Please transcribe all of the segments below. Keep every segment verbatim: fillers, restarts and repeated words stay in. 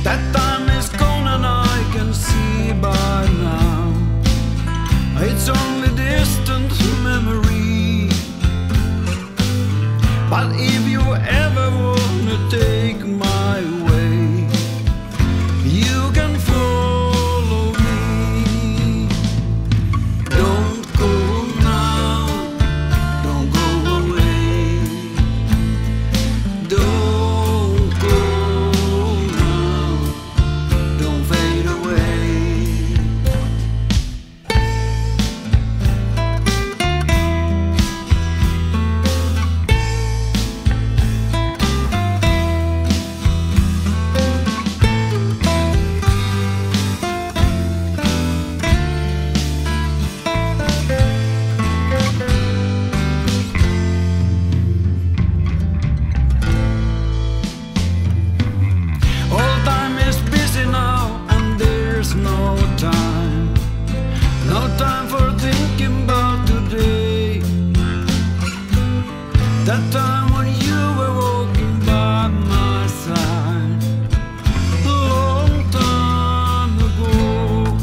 That time is gone and I can see by now it's only distant memory. But if you ever wanna take my way, you can follow me. Don't go now, don't go away. Don't go now, don't fade away. No time for thinking about today. That time when you were walking by my side, a long time ago.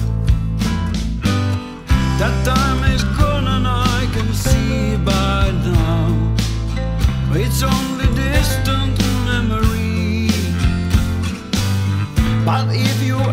That time is gone and I can see by now it's only distant memory. But if you